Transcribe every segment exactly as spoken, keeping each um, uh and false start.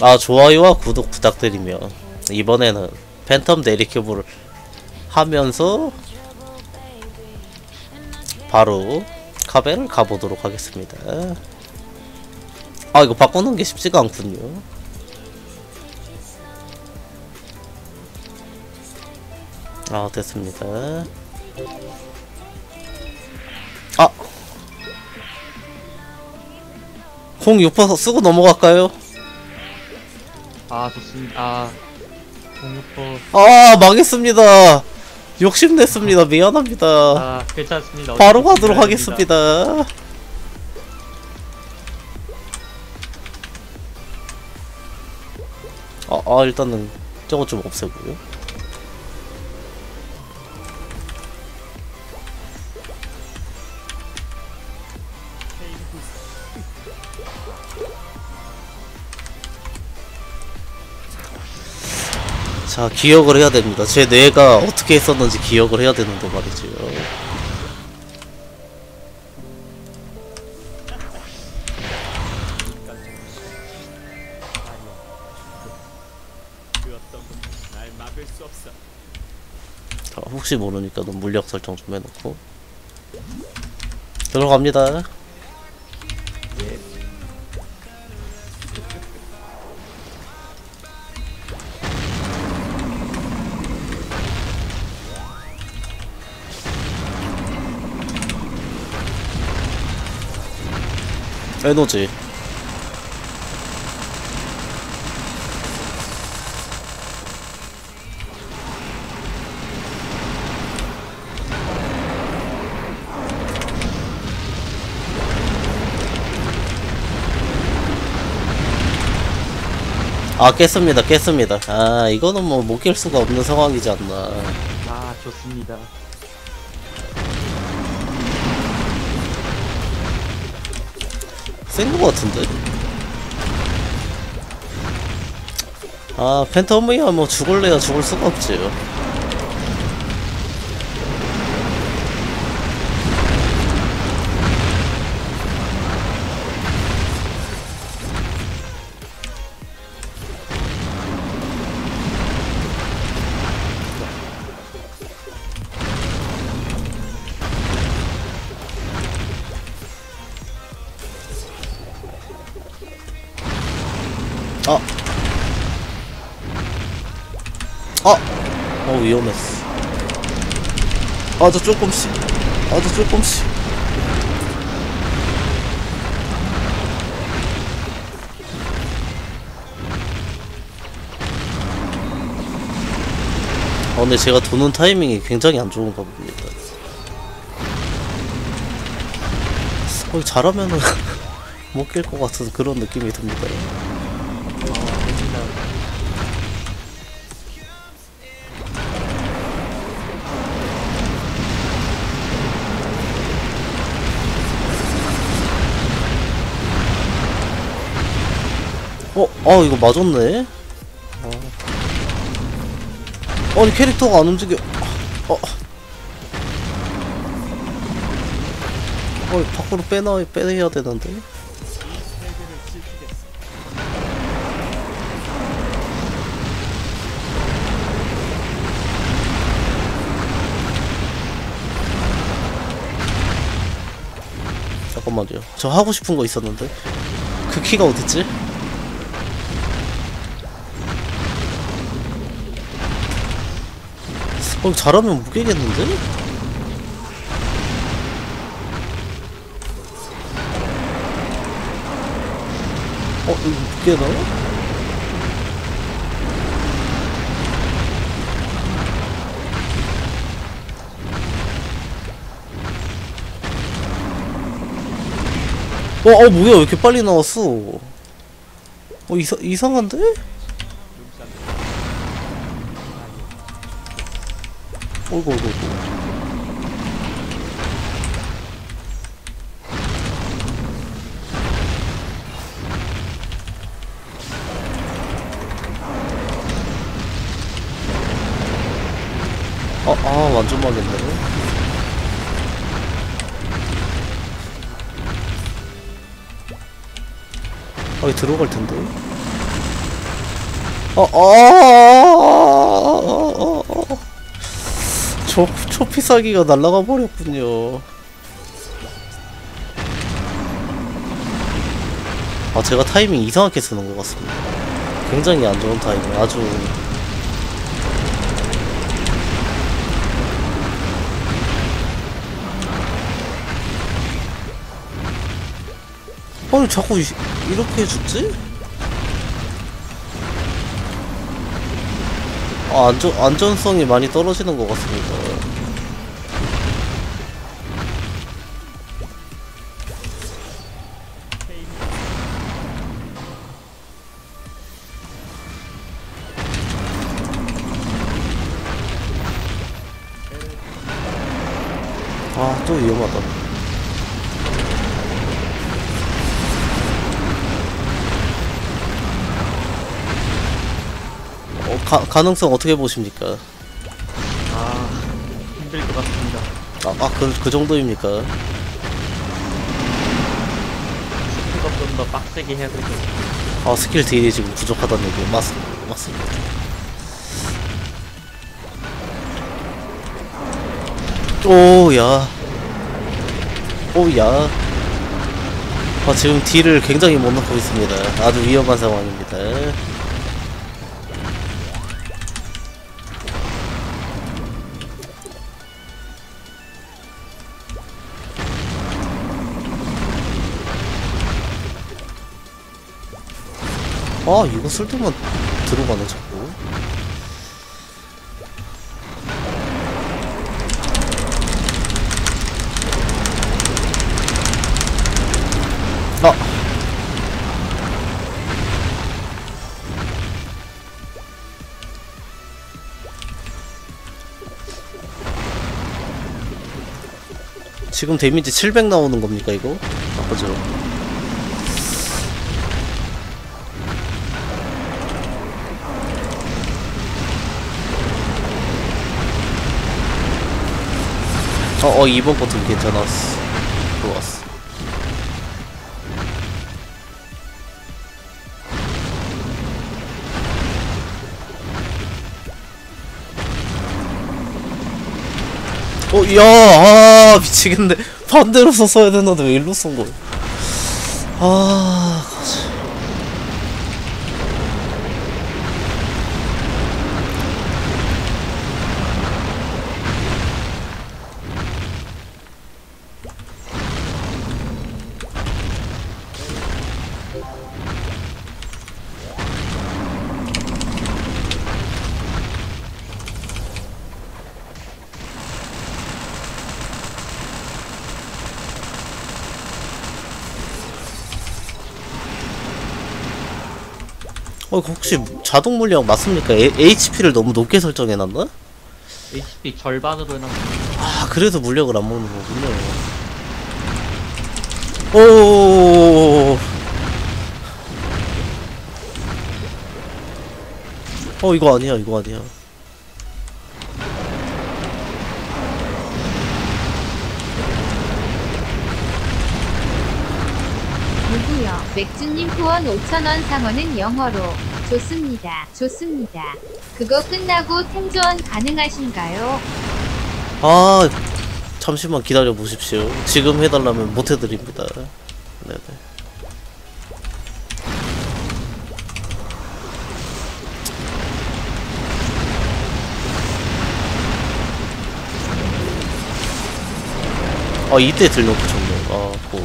아, 좋아요와 구독 부탁드리며 이번에는 팬텀 내리큐브를 하면서 바로 카베를 가보도록 하겠습니다. 아, 이거 바꾸는 게 쉽지가 않군요. 아, 됐습니다. 아, 공 육 퍼센트 쓰고 넘어갈까요? 아 좋습니다. 아 공유포 아, 망했습니다. 욕심냈습니다. 미안합니다. 아 괜찮습니다. 바로 어차피 가도록 이겨야 하겠습니다. 아, 아 일단은 저거 좀 없애고요. 자, 기억을 해야 됩니다. 제 뇌가 어떻게 했었는지 기억을 해야 되는데 말이지요. 자, 혹시 모르니까 너 물력 설정 좀 해놓고 들어갑니다. 에너지. 아, 깼습니다. 깼습니다. 아, 이거는 뭐 못 깰 수가 없는 상황이지 않나. 아 좋습니다. 센 거 같은데? 아, 팬텀이야 뭐 죽을래야 죽을 수가 없지요. 아, 아, 어 위험했어. 아주 조금씩, 아주 조금씩. 아, 근데 제가 도는 타이밍이 굉장히 안 좋은가 봅니다. 어, 잘하면은 못 깰 것 같은 그런 느낌이 듭니다. 어, 아, 이거 맞았네? 어. 아니, 캐릭터가 안 움직여. 어. 어, 밖으로 빼놔, 빼내야 되는데? 잠깐만요. 저 하고 싶은 거 있었는데? 그 키가 어딨지? 어, 잘하면 못 깨겠는데? 어, 이거 못 깨나? 어, 어, 뭐야, 왜 이렇게 빨리 나왔어? 어, 이사, 이상한데? 어이구, 어이구, 어이구. 아, 아, 완전 망했네. 아, 들어갈 텐데. 어, 어, 초, 초피사기가 날아가 버렸군요. 아, 제가 타이밍 이상하게 쓰는 것 같습니다. 굉장히 안 좋은 타이밍. 아주. 아니, 자꾸 이, 이렇게 해주지? 아, 안전, 안전성이 많이 떨어지는 것 같습니다. 아, 또 위험하다. 어, 가, 가능성 어떻게 보십니까? 아, 힘들 것 같습니다. 아, 아 그, 그 정도입니까? 스펙업 좀 더 빡세게 해야 될 것 같아요. 아, 스킬 딜이 지금 부족하다는 얘기 맞습니다. 맞습니다. 오야. 오야. 아, 지금 딜을 굉장히 못 넣고 있습니다. 아주 위험한 상황입니다. 아, 이거 쓸 때만 들어가네, 자꾸. 아! 지금 데미지 칠백 나오는 겁니까, 이거? 아, 그죠. 어, 어, 이번 것도 괜찮았어. 좋았어. 어, 야, 아, 미치겠네. 반대로 써야 되는데 왜 일로 쓴 거야? 아, 가지. 어, 혹시 자동 물량 맞습니까? 에, 에이치피를 너무 높게 설정해놨나? 에이치피 절반으로 해놨습니다. 아, 그래서 물력을 안 먹는 거군요. 오. 어, 이거 아니야, 이거 아니야. 누구요? 맥주님 후원 오천 원 상원은 영어로. 좋습니다. 좋습니다. 그거 끝나고 템조언 가능하신가요? 아, 잠시만 기다려 보십시오. 지금 해달라면 못 해드립니다. 네네. 아, 이때 들려고 좋네. 아, 고.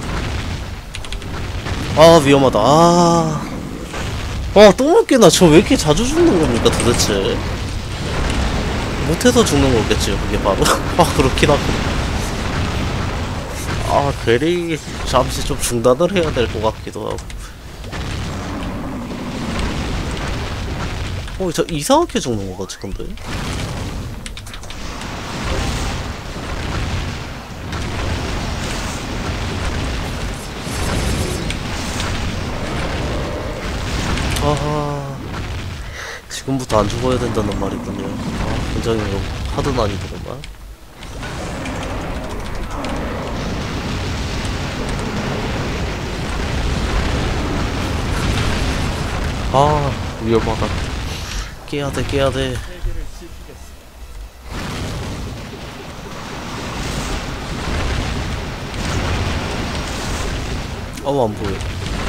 아, 위험하다. 아. 아, 또 먹겠나? 저 왜 이렇게 자주 죽는 겁니까, 도대체? 못해서 죽는 거겠지요, 그게 바로. 아, 그렇긴 하고. 아, 괜히 잠시 좀 중단을 해야 될 것 같기도 하고. 어, 저 이상하게 죽는 거 같지, 근데? 아하. 지금부터 안 죽어야 된다는 말이군요. 아, 굉장히 하드 난이도구만. 아, 위험하다. 깨야돼 깨야돼. 어우 안보여.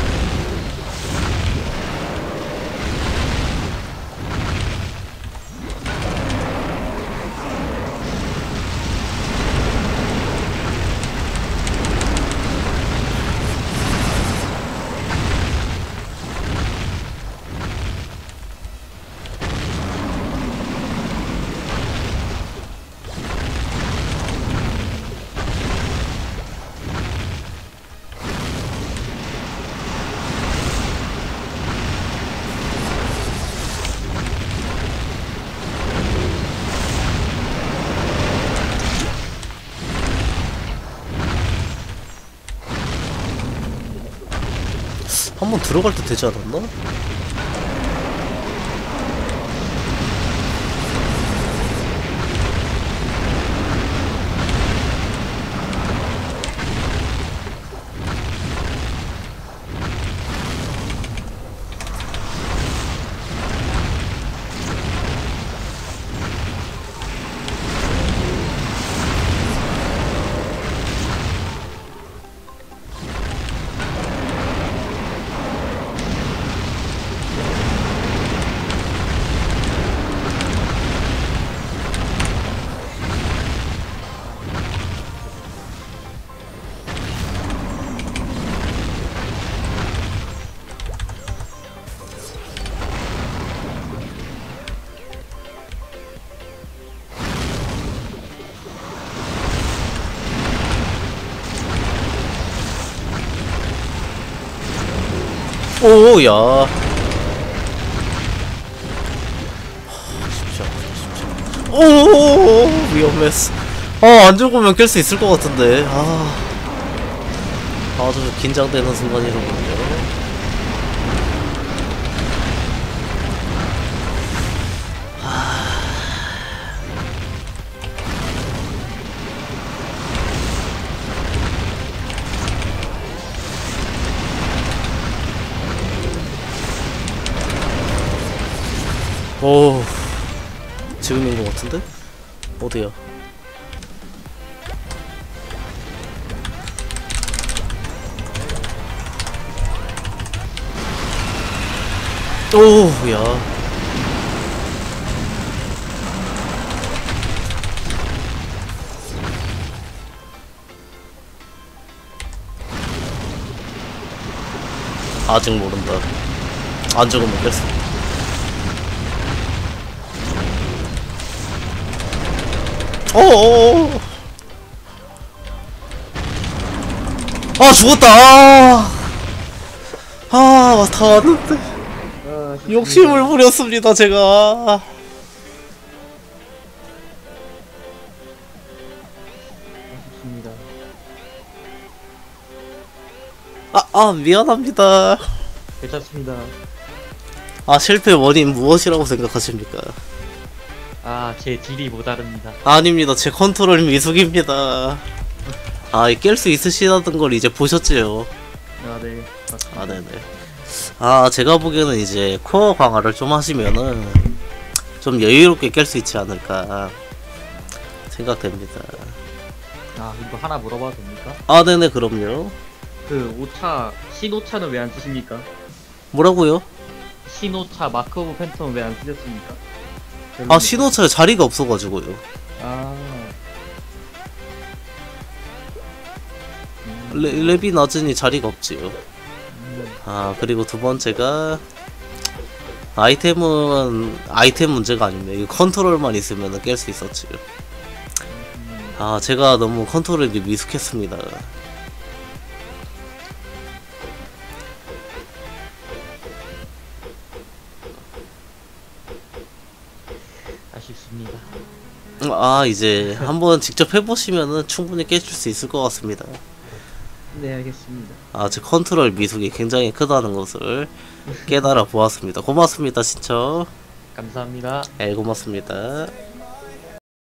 한번 들어갈 때 되지 않았나? 오야. 쉽지 않아, 쉽지 않아. 오 위험했어. 아안 죽으면 깰 수 있을 것 같은데. 아 아주 긴장되는 순간이로군요. 오 지금인 것 같은데? 어디야? 오야. 아직 모른다. 안 죽으면 깼어. 어어어. 아 죽었다. 아, 아, 다 왔는데 아, 욕심을 부렸습니다 제가. 아쉽습니다. 아, 아 미안합니다. 괜찮습니다. 아 실패 원인 무엇이라고 생각하십니까? 아, 제 딜이 모자릅니다. 아닙니다. 제 컨트롤 미숙입니다. 아, 깰 수 있으시다던 걸 이제 보셨지요? 아, 네. 맞습니다. 아, 네네. 아, 제가 보기에는 이제 코어 강화를 좀 하시면은 좀 여유롭게 깰 수 있지 않을까 생각됩니다. 아, 이거 하나 물어봐도 됩니까? 아, 네네, 그럼요. 그 오차, 신오차는 왜 안 쓰십니까? 뭐라고요? 신오차 마크 오브 팬텀은 왜 안 쓰셨습니까? 아, 신호차에 자리가 없어가지고요. 아. 음, 레, 랩이 낮으니 자리가 없지요. 음, 아, 그리고 두 번째가 아이템은 아이템 문제가 아닙니다. 이 컨트롤만 있으면 깰 수 있었지요. 음. 아, 제가 너무 컨트롤이 미숙했습니다. 아쉽습니다. 아, 이제 한번 직접 해보시면은 충분히 깨줄 수 있을 것 같습니다. 네, 알겠습니다. 아, 제 컨트롤 미숙이 굉장히 크다는 것을 깨달아 보았습니다. 고맙습니다, 신청. 감사합니다. 네, 고맙습니다.